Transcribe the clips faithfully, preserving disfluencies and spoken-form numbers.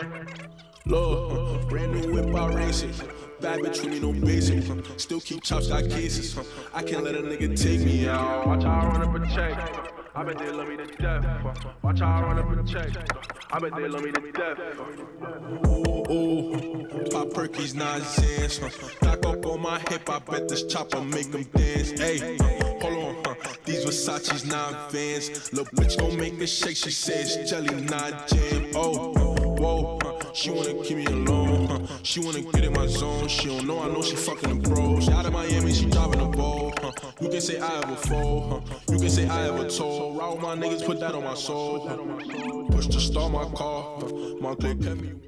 Look, brand new whip, I race it. Bad bitch with me, no basic. Still keep chops, got cases. I can't let a nigga take me out. Watch how I run up a check. I bet they love me to death. Watch how I run up a check. I bet they love me to death. Ooh, pop perkies, nine cents. Back up on my hip, I bet this chopper make them dance. Hey, hold on, huh? These Versace's nine vans. Lil' bitch gon' make a shake, she says jelly, not jam. Oh, whoa, huh? She wanna keep me alone, huh? She wanna get in my zone. She don't know, I know she fucking the bros. Out of Miami, she driving a bowl, huh? You can say I ever fold, huh? You can say I ever told. Ride with my niggas, put that on my soul, huh? Push to start my car, huh? My click kept me.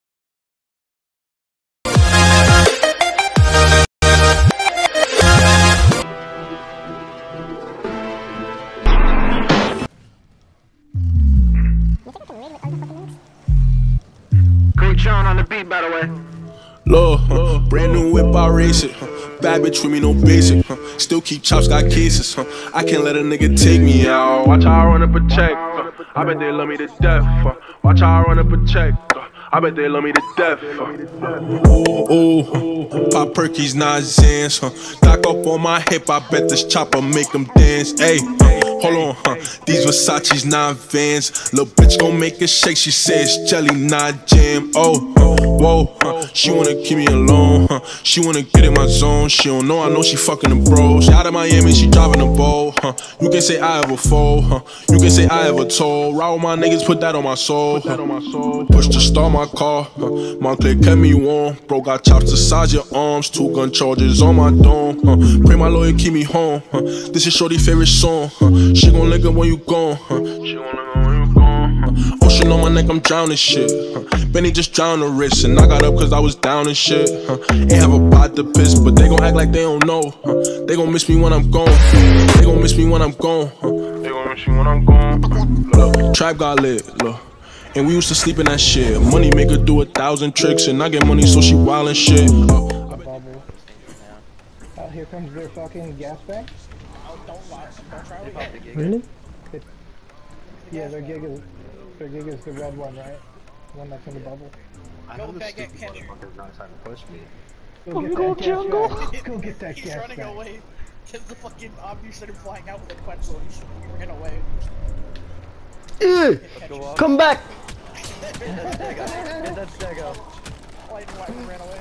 On the beat, by the way. Look, huh, brand new whip, I race it. Huh, bad bitch with me, no basic. Huh, still keep chops, got cases. Huh, I can't let a nigga take me out. Watch how I run up a check. Uh, I bet they love me to death. Uh, watch how I run up a check. Uh, I bet they love me to death. Uh, ooh, ooh, pop perkies, nine zans. Huh, back up on my hip, I bet this chopper make them dance. Hey. Hold on, huh? These Versace's nine vans. Lil' bitch gon' make a shake. She says jelly, not jam. Oh, whoa, huh? She wanna keep me alone, huh? She wanna get in my zone. She don't know, I know she fucking the bros. Out of Miami, she driving a bowl, huh? You can say I ever fold, huh? You can say I ever told. Ride with my niggas, put that on my soul, huh? Push to start my car, huh? My click kept me warm. Bro got chops to size your arms. Two gun charges on my dome, huh? Pray my lawyer keep me home, huh? This is shorty favorite song, huh? She gon' lick up when you gone, huh? She gon' lick up when you gone, huh? Ocean on my neck, I'm drowning shit, huh? Benny just drowned the wrist, and I got up cause I was down and shit, huh? Ain't have a pot to piss, but they gon' act like they don't know, huh? They gon' miss me when I'm gone, they gon' miss me when I'm gone, huh? They gon' miss me when I'm gone. Look, trap got lit, look. And we used to sleep in that shit. Money make her do a thousand tricks, and I get money so she wild and shit. Uh, Oh, here comes their fucking gas bank. Oh, don't lie. Don't try to get it. Really? It, yeah, their gig is their gig is the red one, right? The one that's in the bubble. I know this stupid motherfucker's not trying to push me. Go get that gas back. Go get that He's gas running back. away because the fucking Ovni started flying out with a quetzal and he ran away. Ew, come back! That's Dego. White and white ran away.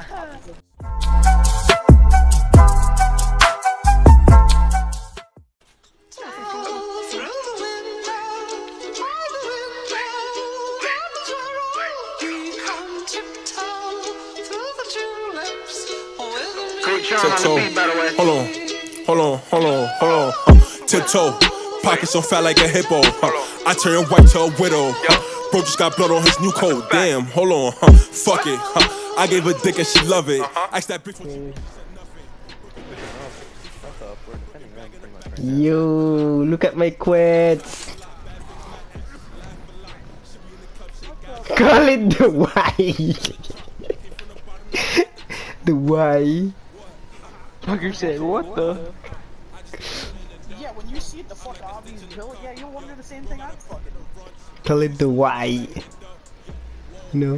Tiptoe, hold on, hold on, hold on, hold on. Uh, tiptoe, pockets so fat like a hippo. Uh, I turn white to a widow. Uh, bro just got blood on his new coat. Damn, hold on, huh? Fuck it. Uh, I gave her dick and she love it. Ask that bitch what she Yo, look at my quits. Call it the Y. The Y. Fucker said, what the? Yeah, when you see it, the fuck Ovni's built, yeah, you'll wonder the same thing I'm fucking. Call it the Y. No.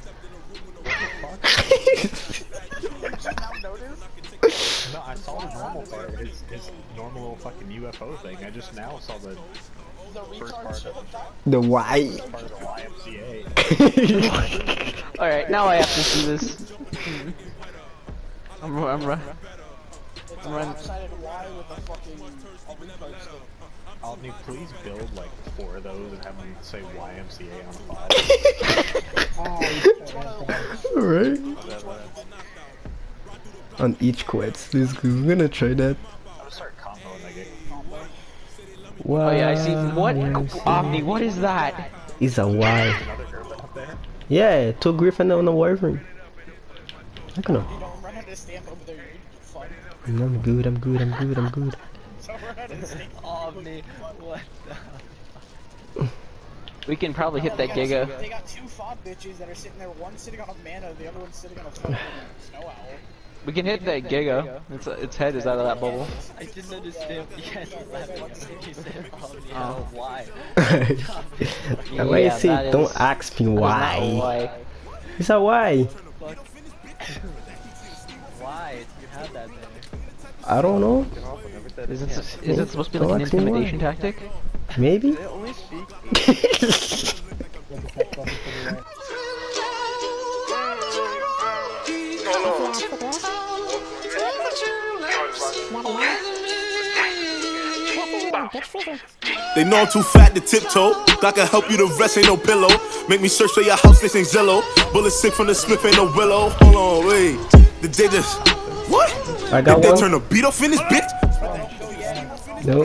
No, I saw the normal part. His, his normal little fucking U F O thing. I just now saw the, The first part of, The Y. part of the Y M C A. Alright, now I have to see this. I'm, I'm, I'm, It's I'm a running. lopsided Y with a fucking retard stick. I'll need please build like four of those and have them say Y M C A on the bottom. Alright. On each quits. This is we're gonna try that. I'm gonna start comboing that game. Wow. Oh yeah, I see. What? Ovni, what is that? Is a Y. Another griffin up there. Yeah, two griffin on a wyvern. I don't know. You don't run out of stamp over there, you're fun. I'm good, I'm good, I'm good, I'm good. So run out of stamp. Ovni, what the? We can probably hit that giga. They got two fob bitches that are sitting there, one sitting on a mana, the other one sitting on a fucking snow owl. We can hit that Giga. Its its head is out of that bubble. I didn't understand what you guys were laughing when you said Ovni. Oh. Why? And when you Yeah, say, that don't is- ask me that is not why. why. Is that why? Why? You had that there. I don't know. Is it, is it supposed to be like Don't an ask me why. intimidation tactic? Maybe? Get the text button to the right. They know I'm too fat to tiptoe. I can help you, the rest ain't no pillow. Make me search for your house, this ain't Zillow. Bullet sick from the Smith, ain't no Willow. Hold on, wait. Did they just. What? I got Did they one. turn the beat off in this bitch? No.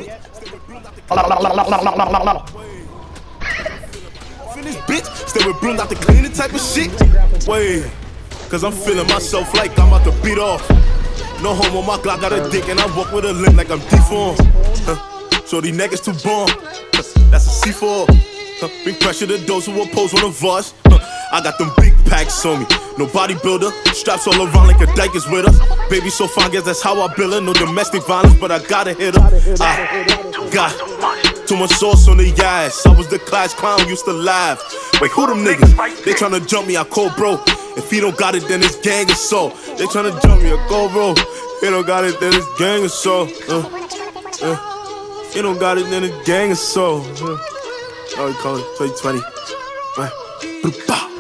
In this bitch? Stay with Bloom, not the cleaning type of shit? Wait. Cause I'm feeling myself like I'm about to beat off. No homo, my Glock got a dick and I walk with a limp like I'm deformed. Huh. So these niggas too bomb. Huh. That's a C four. Huh. Bring pressure to those who oppose one of us. Huh. I got them big packs on me. No bodybuilder. Straps all around like a dyke is with us. Baby so fine, guess that's how I build her. No domestic violence, but I gotta hit her. I got too much sauce on the ass. I was the class clown, used to laugh. Wait, who them niggas? They tryna jump me, I call bro. If he don't got it, then it's gang assault. They tryna jump me, I call bro. He don't got it, then it's gang assault. Uh, uh. He don't got it, then it's gang assault. Uh. Oh, he call it twenty twenty. Uh.